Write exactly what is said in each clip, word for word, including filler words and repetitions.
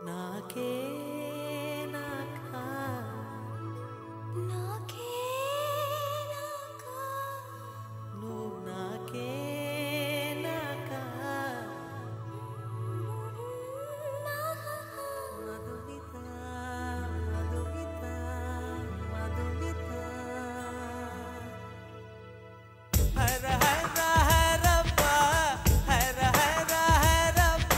నాకే నాకా నాకే నాకా నువ్వు నాకే నాకా మధుమిత మధుమిత మధుమిత హర హర హరప్ప హర హర హరప్ప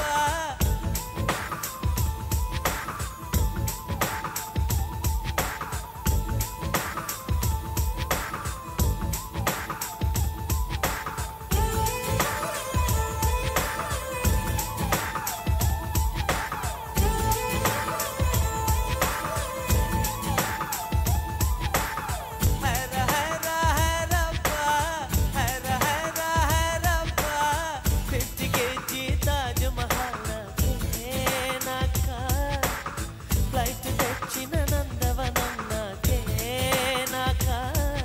హర హర హరప్ప హర హర హరప్ప ఫిఫ్టీ కేజీ తాజ్ మహల్ నాకే నాకా ఫ్లైట్ తెచ్చిన నందవనం నాకే నాకా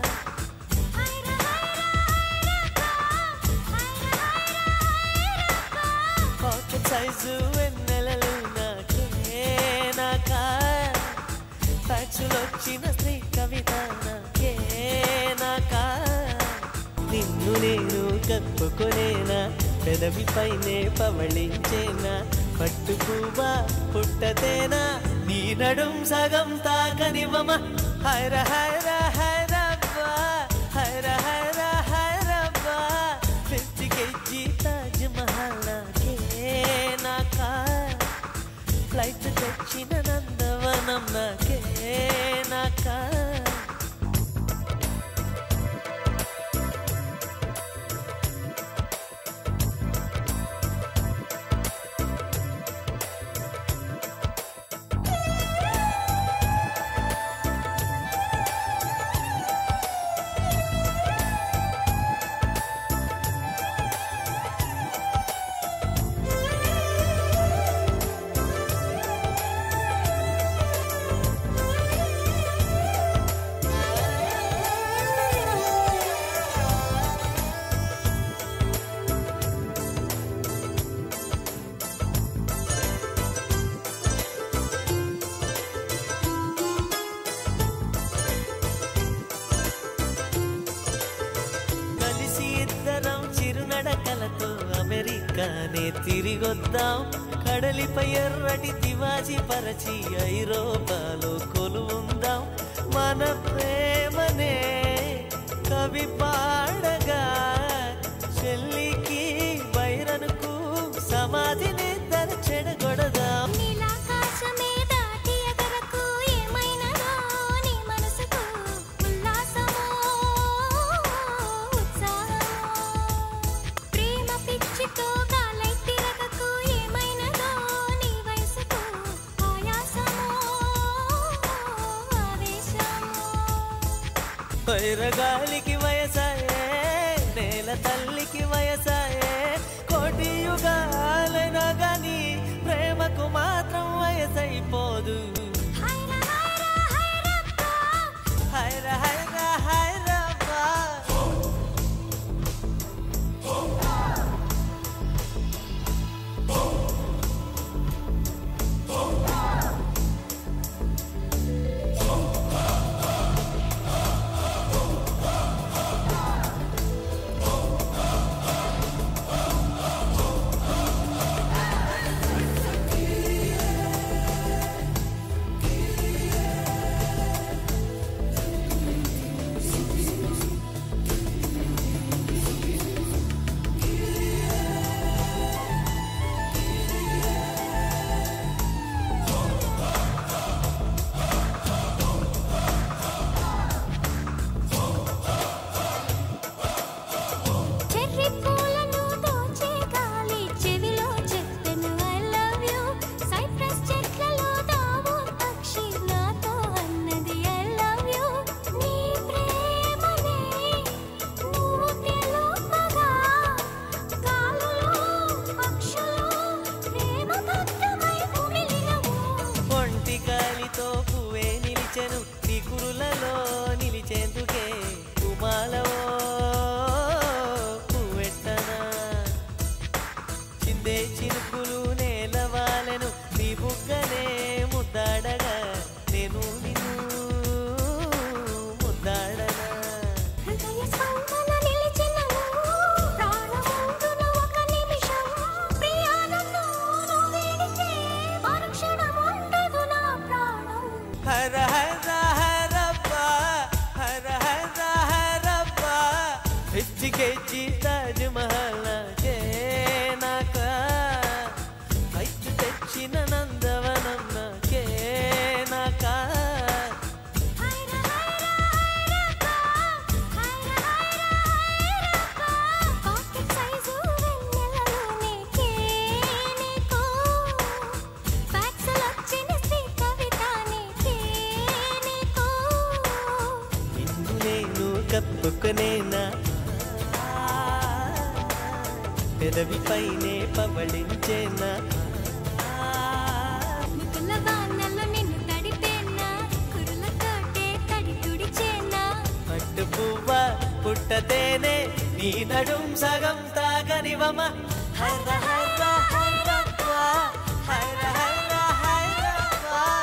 పాకెట్ సైజు వెన్నెలలు నాకే నాకా ఫ్యాక్సులొచ్చిన స్త్రీ కవిత నాకే నాకా నిన్ను నేను కప్పుకొనేనా పెదవి పైనే పవళించేనా పట్టు పువ్వా పుట్టతేనా నీ నడుం సగం తాకనివ్వమ హైర హైర హైరబ్బా హైర హైర హైరబ్బా ఫిఫ్టీ కేజీ తాజ్ మహల్ నాకే నాకా ఫ్లైట్ తెచ్చిన నందవనం నాకే నాకా కలిసి ఇద్దరం చిరునడకలతో అమెరికానే తిరిగొద్దాం కడలిపై ఎర్రటి తివాజీ పరచి ఐరోపాలో కొలువుందాం మన ప్రేమనే కవి పాడగా చెల్లికి బైరనుకు సమాధిని తన చెడగొడదాం నీలాకాశమే దాటి ఎగరకు ఏమైనదో నీ మనసుకు ఉల్లాసమో ఉత్సాహమో ప్రేమ పిచ్చితో గాలై తిరగకు ఏమైనదో నీ వయసుకు ఆయాసమో ఆవేశమో వైరగాలికి వయసాయే నేల తల్లికి వయసాయే కోటి యుగాలైనా గాని ప్రేమకు మాత్రం వయసైపోదు హైర హైర హైరప్పా హైర హైర హైరబ్బా హర హర హరప్ప హర హర హరప్ప ఫిఫ్టీ కేజీ తాజ్ మహల్ నాకే నాక హైట్ తెచ్చిన నందవనం నాకే నాక కప్పుకునేనా పెదవి పైనే పవళించేనా ముకుల వానలో నిన్ను తడిపేనా కురులతోటే తడి తుడిచేనా పట్టు పువ్వ పుట్టతేనే నీ నడుం సగం తాగనివమ హర హర హరప్ప హర హర హరప్ప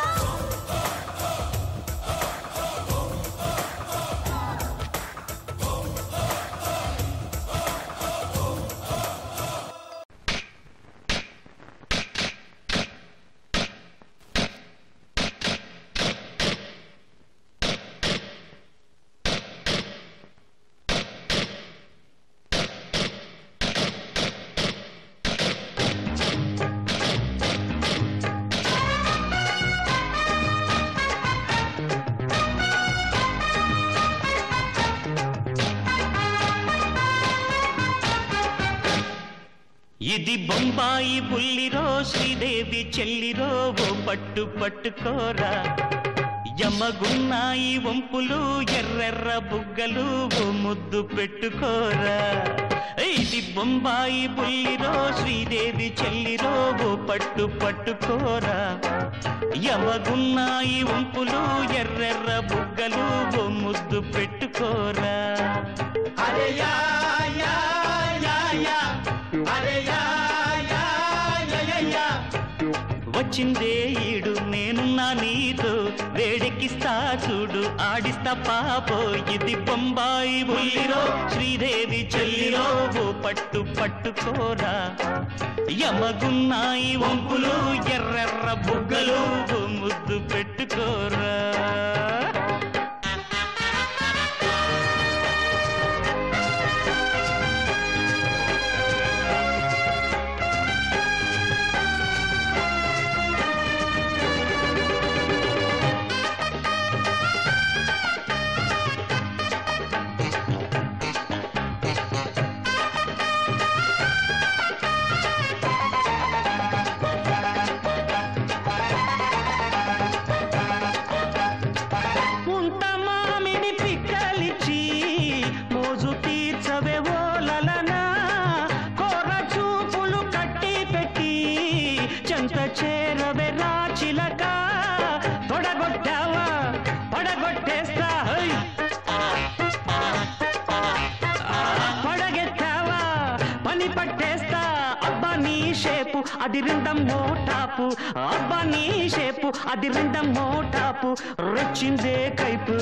ఇది బొంబాయి బుల్లిరో శ్రీదేవి చెల్లిరో ఓ పట్టు పట్టుకోరా యమగున్నాయి వంపులు ఎర్రెర్ర బుగ్గలు ఓ ముద్దు పెట్టుకోరా ఇది బొంబాయి బుల్లిరో శ్రీదేవి చెల్లిరో ఓ పట్టు పట్టుకోరా యమగున్నాయి వంపులు ఎర్రెర్ర బుగ్గలు ఓ ముద్దు పెట్టుకోరా అరే యా యా యా యా అరే యా యా యా యా వచ్చిందే ఈడు నేనున్నా నీతో వేడెక్కిస్తా చూడు ఆడిస్తా పాపో ఇది బొంబాయి బుల్లిరో శ్రీదేవి చెల్లిరో ఓ పట్టు పట్టుకోరా యమగున్నాయి వంపులు ఎర్రెర్ర బుగ్గలు ఓ ముద్దు పెట్టుకోరా చేరవే రాచిలక తొడగొట్టావా పడగొట్టేస్తా పడగెత్తావా పని పట్టేస్తా అబ్బా నీ షేపు అది రెండం మోటాపు అబ్బా నీ షేపు అది రెండం మోటాపు రొచ్చిందే కైపు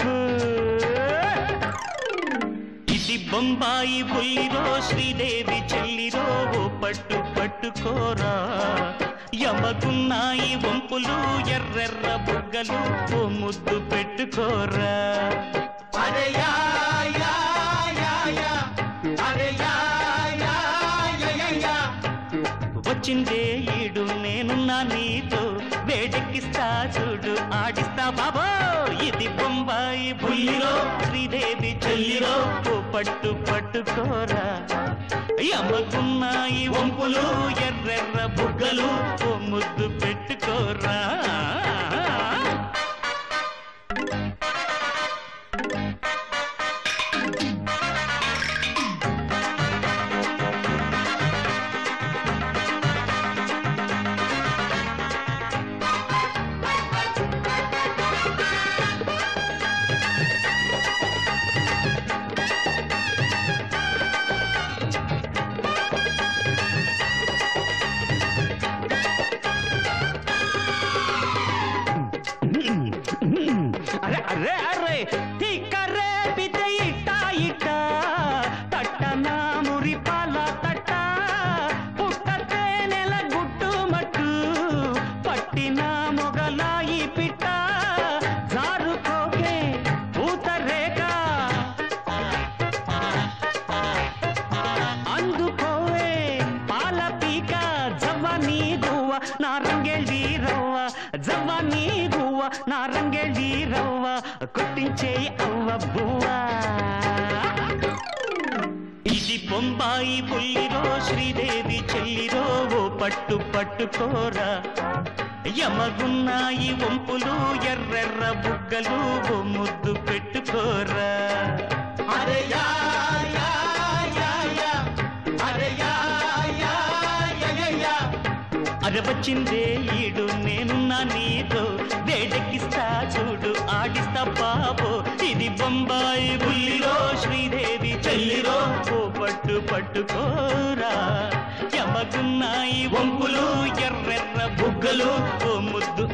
ఇది బొంబాయి బుల్లిరో శ్రీదేవి చెల్లిరో ఓ పట్టు పట్టుకోరా యమగున్నాయి వంపులు ఎర్రెర్ర బుగ్గలు ఓ ముద్దు పెట్టుకోరా అరే యా యా యా యా అరే యా యా యా యా వచ్చిందే ఈడు నేనున్నా నీతో వేడెక్కిస్తా చూడు ఆడిస్తా బాబో ఇది బొంబాయి బుల్లిరో శ్రీదేవి చెల్లిరో ఓ పట్టు పట్టుకోరా యమగున్నాయి వంపులు ఎర్రెర్ర బుగ్గలు ఓ ముద్దు పెట్టుకోరా రంగేళ్ళి రవ్వ జవ్వాని గువ్వ నా రంగేళ్ళి రవ్వ కొట్టించే అవ్వ బువ్వ ఇది బొంబాయి బుల్లిరో శ్రీదేవి చెల్లిరో ఓ పట్టు పట్టుకోరా యమగున్నాయి వంపులు ఎర్రెర్ర బుగ్గలు ఓ ముద్దు పెట్టుకోరా అరే యా యా యా యా అరే యా యా యా యా అరే వచ్చిందే ఈడు నేనున్నా నీతో వేడెక్కిస్తా చూడు ఆడిస్తా బాబో ఇది బొంబాయి బుల్లిరో శ్రీదేవి చెల్లిరో ఓ పట్టు పట్టుకోరా యమగున్నాయి వంపులు ఎర్రెర్ర బుగ్గలు ఓ ముద్దు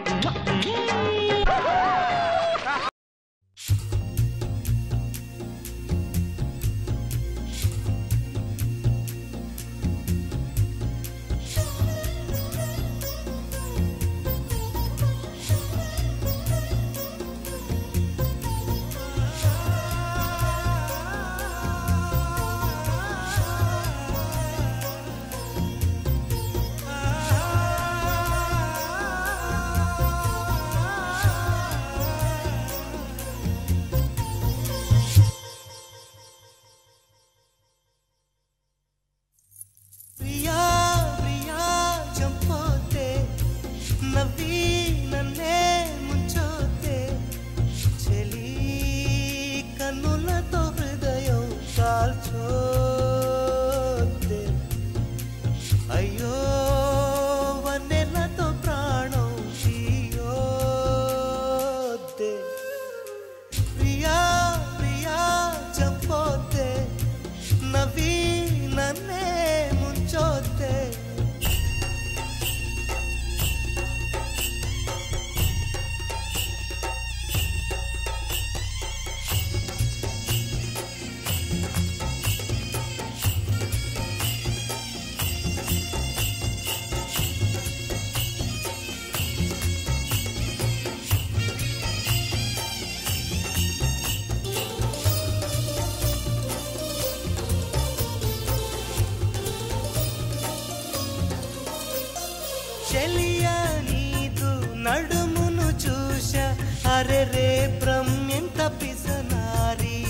నడుమును చూశా అరే రే బ్రహ్మెంత పిసనారి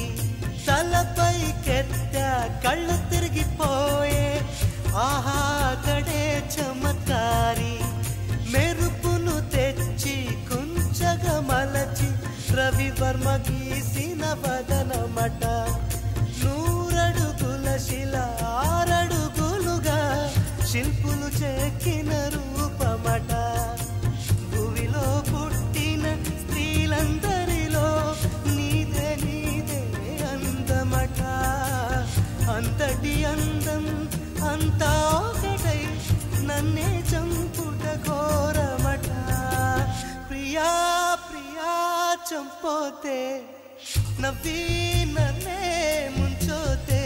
తలపై కెత్త కళ్ళు తిరిగిపోయే ఆహా కడే చమత్కారి మెరుపును తెచ్చి కుంచగా మలచి రవివర్మ గీసిన వదనమట నూరడుగుల శిల ఆరడుగులుగా శిల్పులు చెక్కిన రూపమట భూమిలో పుట్టిన స్త్రీలందరిలో నీదే నీదే అందమట అంతటి అందం అంతా ఒకటై నన్నే చంపుట ఘోరమట ప్రియా ప్రియా చంపోతే నవ్వి నన్నే ముంచోతే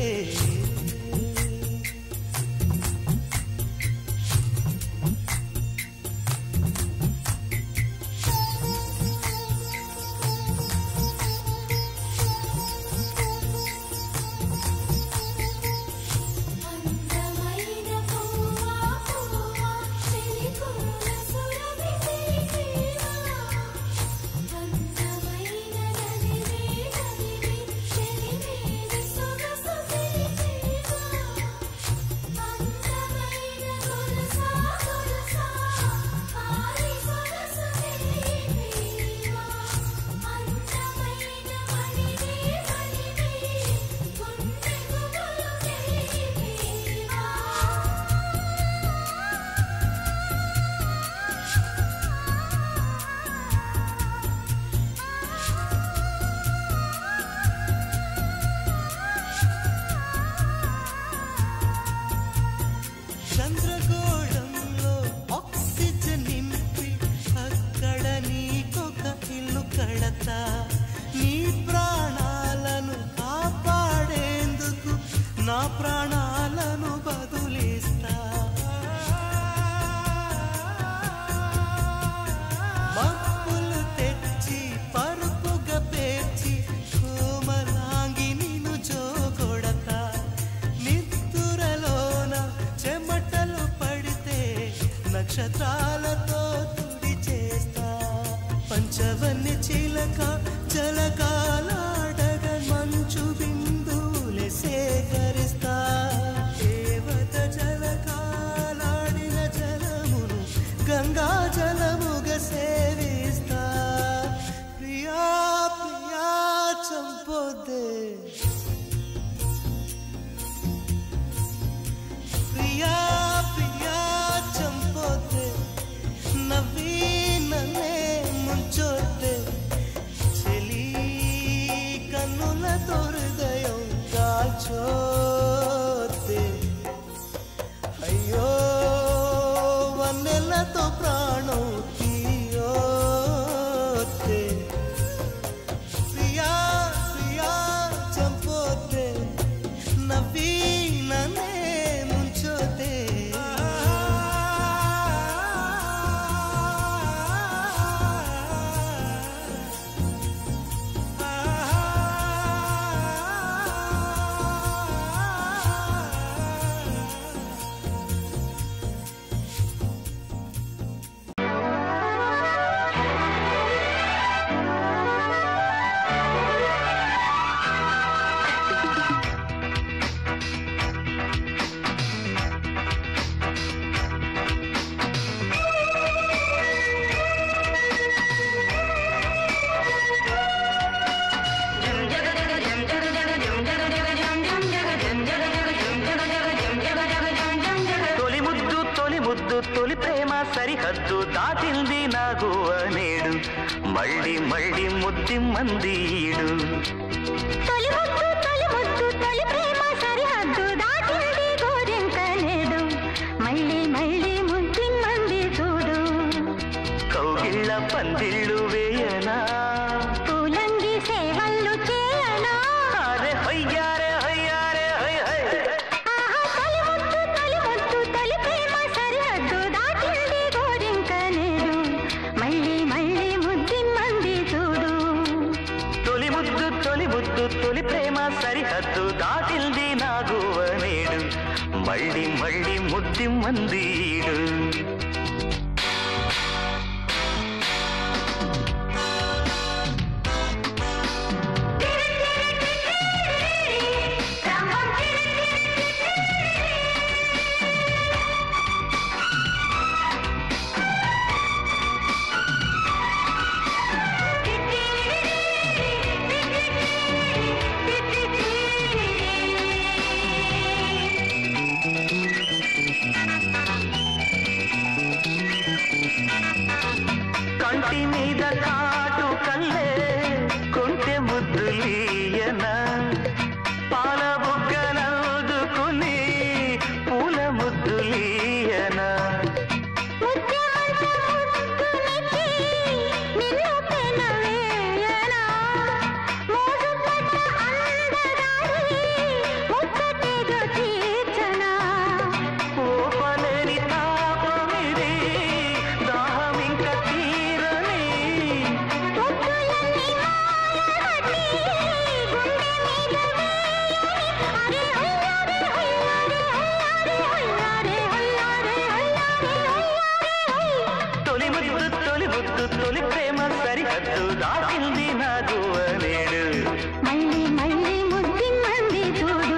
చంద్రగోళంలో ఆక్సిజన్ నింపి అక్కడ నీకొక ఇల్లు కడతా నీ ప్రాణాలను కాపాడేందుకు నా ప్రాణాలను బదులిస్తా మప్పులు తెచ్చి పరుపుగా పేర్చి కోమలాంగి నిన్ను జోగొడతా నిద్దురలోన చెమటలు పడితే నక్షత్ర పదజాలతో తుడి చేస్తా పంచవన్ని చిలక జలకాలాడగ మంచు బిందువులే సేకరిస్తా దేవత జలకాలాడిన జలమును గంగా జలముగ సేవిస్తా ప్రియా ప్రియా చంపొద్దే ప్రియా ప్రియా చంపొద్దే నవ్వీననే ముంచొద్దే చెలి కన్నులతో హృదయం కాల్చొద్దే అయ్యో వన్నెలతో ప్రాణం తీయొద్దే ప్రియా ప్రియా చంపొద్దే నవ్వీననే ముంచొద్దే తొలి ముద్దు తొలి ముద్దు తొలి ప్రేమ సరిహద్దు దాటింది నా గువ్వ నేడు మళ్ళీ మళ్ళీ ముద్ది మందీడు తొలి ముద్దు తొలి ముద్దు తొలి ప్రేమ సరిహద్దు దాటింది గోరింక నేడు మళ్ళీ మళ్ళీ ముద్ది మంది చూడు కౌగిళ్ళ పందిళ్ళు వేయనా పూలంగి సేవలు చేయనా అరే హయ్యారే హయ్యారే హయ్ హయ్ ఆహా తొలి ముద్దు తొలి ముద్దు తొలి ప్రేమ సరిహద్దు దాటింది గోరింక నేడు మళ్ళీ మళ్ళీ ముద్ది మంది చూడు తొలి ముద్దు తొలి ముద్దు తొలి ప్రేమ సరిహద్దు దాటింది నా గువ్వ నేడు మళ్ళీ మళ్ళీ ముద్ది మందీడు కంటి మీద కాటు కల్లే కొంటె ముద్దులీయన పాల బుగ్గనదుకుని పూల ముద్దులీయన ముత్యమంత ముద్దునిచ్చి నిన్ను పెనవేయనా మోజు పట్ట అందగారి ముచ్చటేదో తీర్చనా ఓపలేని తాపమిది దాహమింక తీరని ముద్దులన్నీ మాయగట్టి గుండె మీద వేయని అరే హొయ్యారే హొయ్యారే హొయ్యారే హొయ్యారే హొయ్యారే తొలి ముద్దు తొలి ముద్దు తొలి ప్రేమ సరిహద్దు దాటింది నా గువ్వ నేడు మళ్ళీ మళ్ళీ ముద్ది మంది చూడు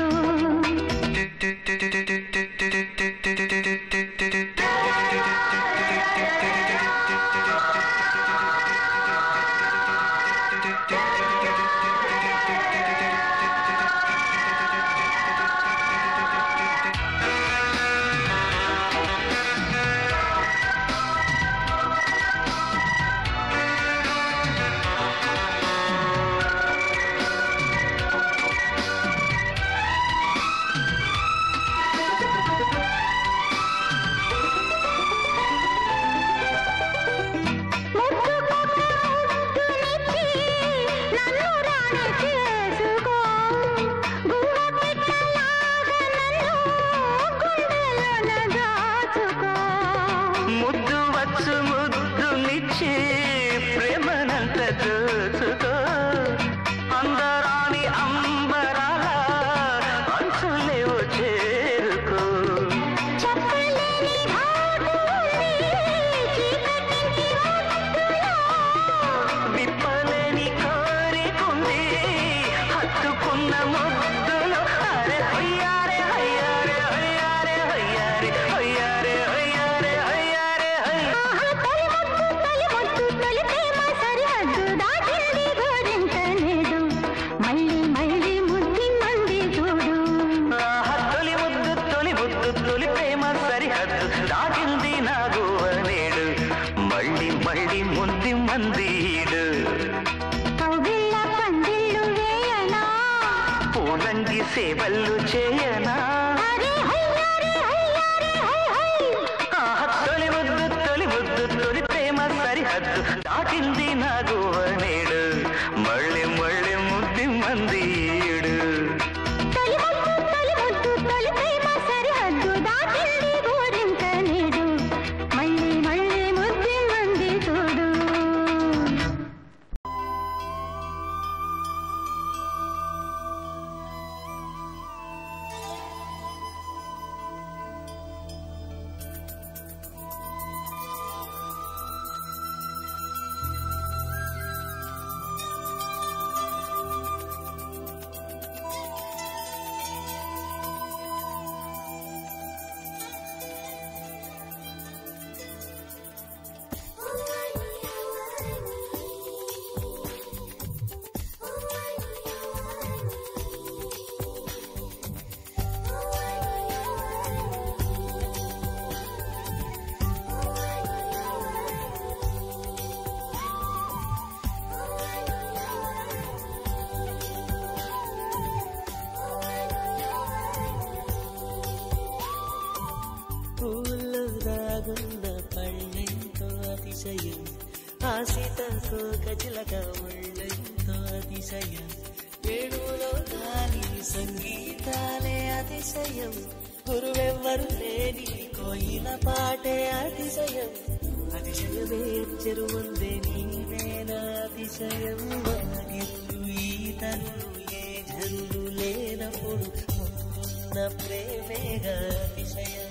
మందీడు కౌగిళ్ళ పందిళ్ళు వేయనా పూలంగి సేవలు చేయనా హరి హయ్యారి హయ్యారి హై హై ఆహా, తొలి ముద్దు తొలి ముద్దు తొలి ప్రేమ సరిహద్దు దాటింది నా గువ్వ నేడు మళ్ళీ మళ్ళీ ముద్ది మందీడు తొలి ముద్దు తొలి ముద్దు తొలి ప్రేమ సరిహద్దు దాటింది గోరింక నేడు మళ్ళీ మళ్ళీ ముద్ది మంది చూడు పూల్లో దాగున్న పళ్ళెంతో అతిశయం ఆశితతో గజలక ఒళ్ళెంతో అతిశయం వేణువులో గాలి సంగీతాలే అతిశయం గురువెవ్వరు లేని కోయిల పాటే అతిశయం అతిశయమే చెరువుందే నీవేనా అతిశయం వాగిల్లు ఈతలు ఏ జల్లు లేనప్పుడు ఉన్న ప్రేమేగా అతిశయం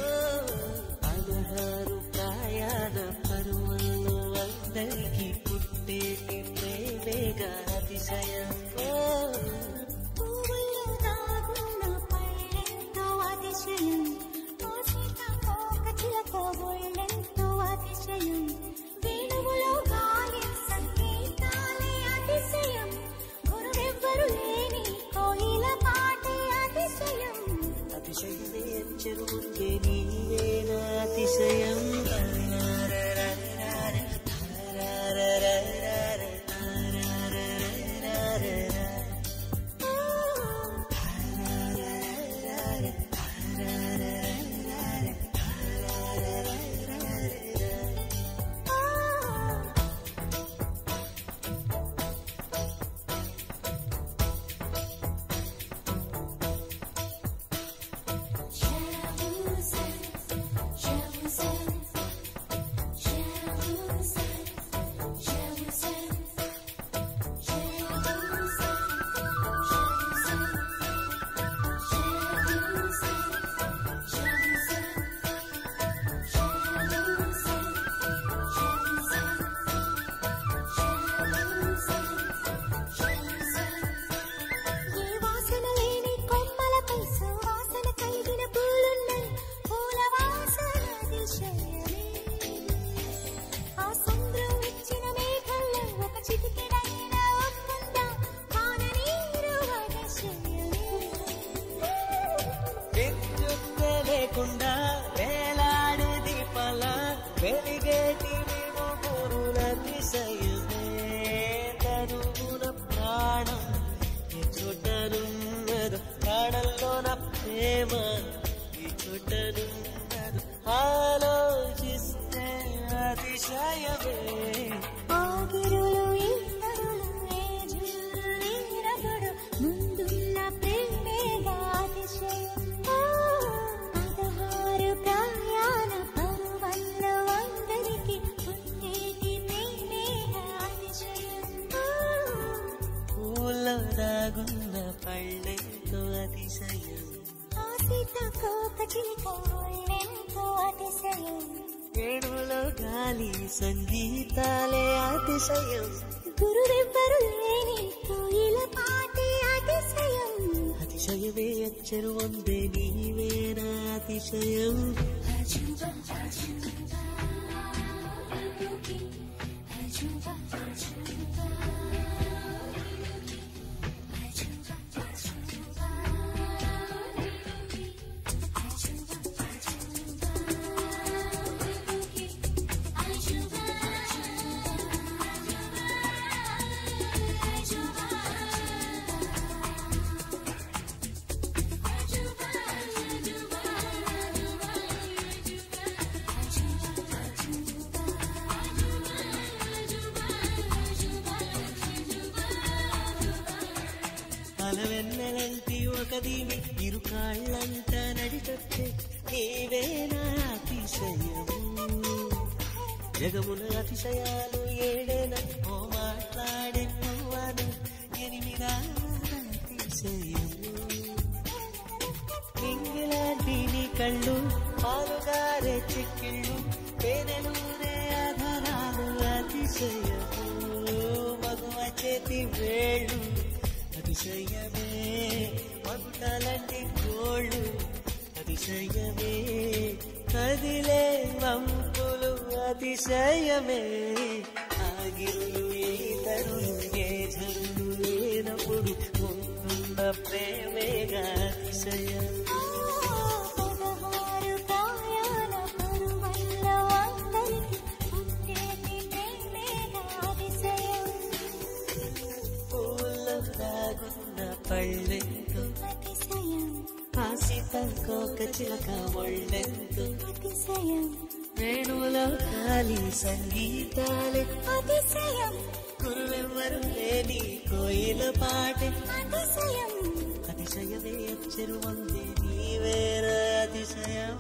పదహారు ప్రయాణ పరువల్లో అందరికీ పుట్టేటి ప్రేమేగా అతిశయం పువ్వుల్లో దాగున్న పళ్ళెంతో అతిశయం ఆశితతో గజలక ఒళ్ళెంతో అతిశయం వేణువులో గాలి సంగీతాలే అతిశయం గురువెవ్వరు లేని కోయిల పాటే అతిశయం అతిశయమే చెరువుందే నీవేనా అతిశయం లేకుండా వేలాడే దీపాల వెలిగేటి గురుల అతిశయమే తరువున ప్రాణం ఈ చుట్టనున్నదు ప్రాణంలోన ప్రేమ ఈ చుట్టనున్నదు ఆలోచిస్తే అతిశయమే ఆగిరులు ఇతరులు ఏ జుల్లు నీరగుడు ముందున్న ప్రేమేగా అతిశయం పదహారు ప్రయాణ పరువల్లో అందరికీ పుట్టేటి ప్రేమేగా అతిశయం పూల్లో దాగున్న పళ్ళెంతో అతిశయం ఆశితతో గజలక ఒళ్ళెంతో అతిశయం వేణువులో గాలి సంగీతాలే అతిశయం గురువెవ్వరు లేని కోయిల పాటే అతిశయం అతిశయమే చెరువుందే నీవేనా అతిశయం వెన్నెలంటి ఒక దీవి ఇరు కాళ్ళంట నడిచొచ్చే నీవే నా అతిశయము జగమున అతిశయాలు ఏడేన ఓ మాట్లాడే నువ్వను ఎనిమిదా అతిశయము ఇంగిలాంటి నీ కళ్ళు పాలుగారే చిక్కిళ్ళు పేనెలూరే ఆధారాలు అతిశయము మగువ చేతి వేళ్ళు అతిశయమే మగుటలంటి గోళ్ళు అతిశయమే కదిలే వంపులు అతిశయమే ఆగిరులు ఈతరులు ఏ జల్లు లేనప్పుడు ముందున్న ప్రేమేగా అతిశయం పళ్ళెంతో ఆసితకోక చిలక ఒళ్ళెంతో వేణువులో గాలి సంగీతాలే అతిశయం గురువెవ్వరు లేని కోయిల పాటే అతిశయం అతిశయమే అచ్చరు వందే నీవేర అతిశయం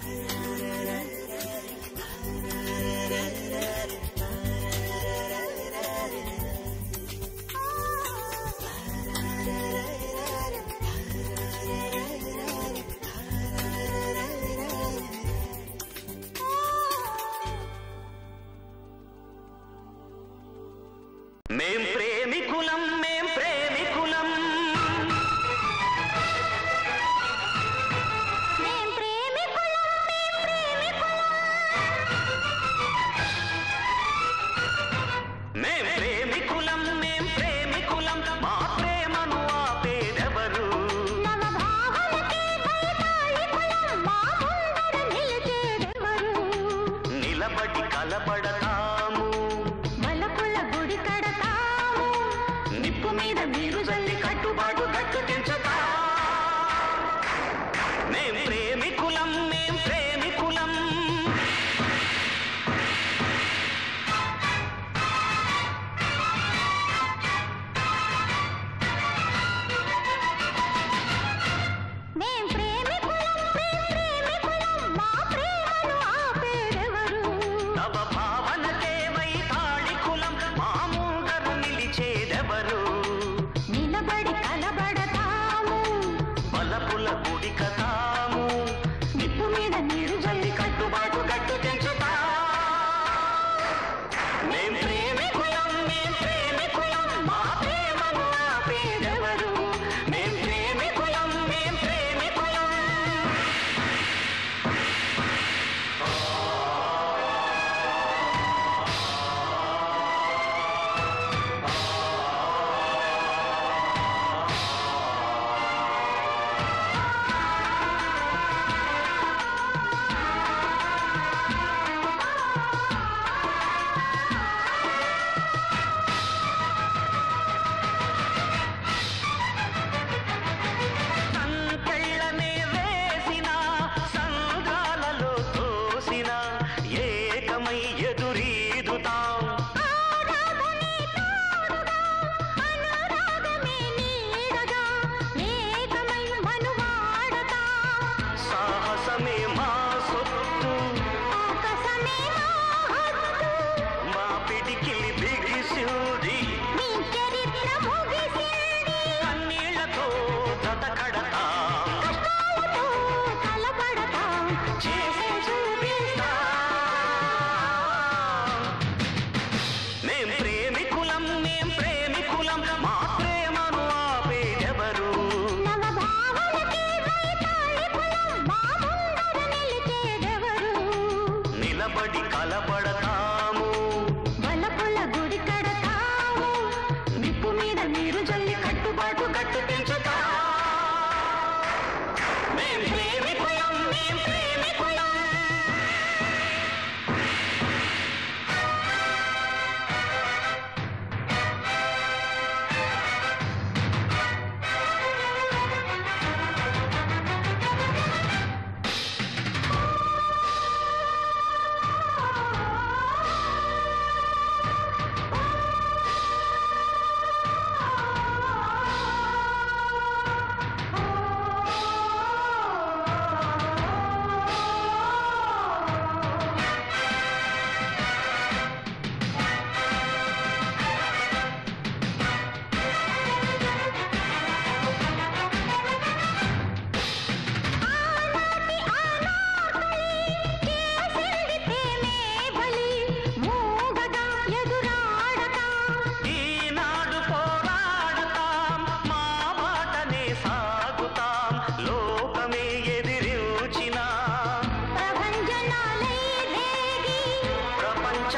మేం ప్రేమికులం మేం ప్రేమికులం మేం ప్రేమికులం మేం ప్రేమికులం మేం ప్రేమికులం మేం ప్రేమికులం మా ప్రేమను ఆపేదెవరు నవ భావనకి భయతాళికులం మా ముందర నిలిచేదెవరు నిలబడి కలపడతాము వలపుల గుడి కడతాము నిప్పు మీద మీరు జల్లి కట్టుబాటు గట్టుటించుతా మేం ప్రేమికులం మేం ప్రేమికులం మేం ప్రేమికులం మేం ప్రేమికులం మా ప్రేమను ఆపేదెవరు తవ భావన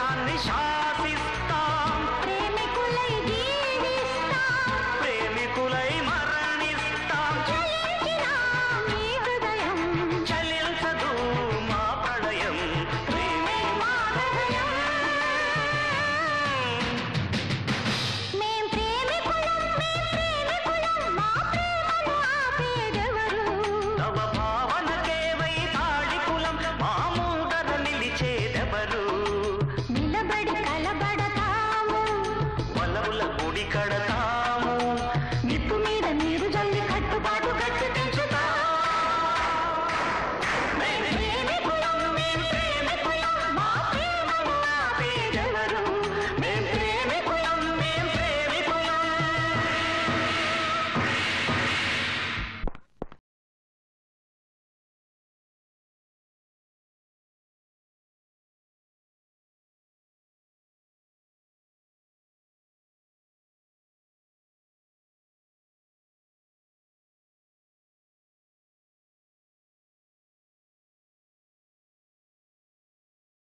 ప్రణయాన్ని శాసిస్తాం ప్రేమికులై జీవిస్తాం ప్రేమికులై మరణిస్తాం చలించినా మీ హృదయం చలించదు మా ప్రళయం ప్రేమే మా హృదయం మేం ప్రేమికులం మేం ప్రేమికులం మా ప్రేమను ఆపేదెవరు తవ భావనకే వైతాళి కులం మా ముందర నిలిచేదెవరు నిలబడి కలబడతాము వలవుల గుడి కడతాం